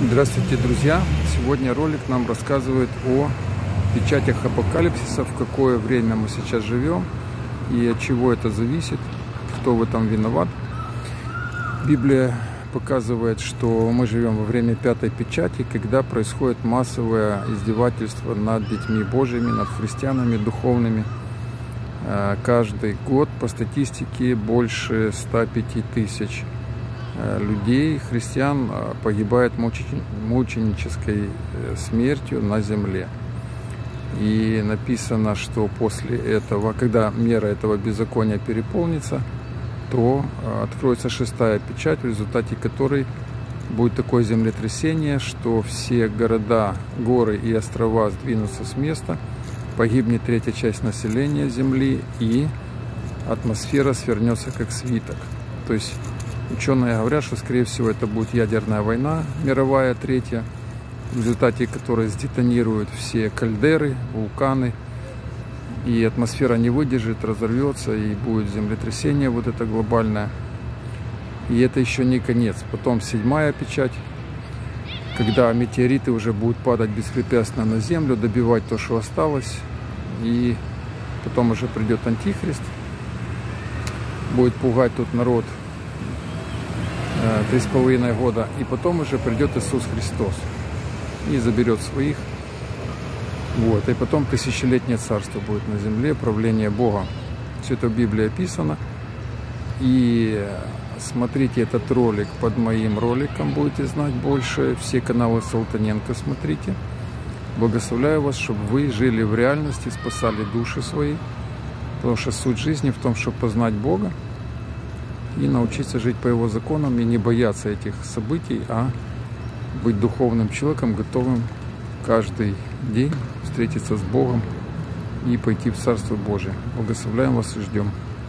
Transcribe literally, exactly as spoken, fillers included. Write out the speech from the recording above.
Здравствуйте, друзья! Сегодня ролик нам рассказывает о печатях апокалипсиса, в какое время мы сейчас живем и от чего это зависит, кто в этом виноват. Библия показывает, что мы живем во время пятой печати, когда происходит массовое издевательство над детьми Божьими, над христианами духовными. Каждый год по статистике больше ста пяти тысяч людей, христиан, погибает мученической смертью на земле. И написано, что после этого, когда мера этого беззакония переполнится, то откроется шестая печать, в результате которой будет такое землетрясение, что все города, горы и острова сдвинутся с места, погибнет третья часть населения земли и атмосфера свернется как свиток. То есть ученые говорят, что, скорее всего, это будет ядерная война, мировая, третья, в результате которой сдетонируют все кальдеры, вулканы, и атмосфера не выдержит, разорвется, и будет землетрясение вот это глобальное. И это еще не конец. Потом седьмая печать, когда метеориты уже будут падать беспрепятственно на землю, добивать то, что осталось, и потом уже придет Антихрист, будет пугать тут народ три с половиной года, и потом уже придет Иисус Христос и заберет своих. Вот, и потом тысячелетнее царство будет на земле, правление Бога. Все это в Библии описано. И смотрите этот ролик под моим роликом, будете знать больше. Все каналы Салтаненко смотрите. Благословляю вас, чтобы вы жили в реальности, спасали души свои. Потому что суть жизни в том, чтобы познать Бога и научиться жить по Его законам, и не бояться этих событий, а быть духовным человеком, готовым каждый день встретиться с Богом и пойти в Царство Божие. Благословляем вас и ждем.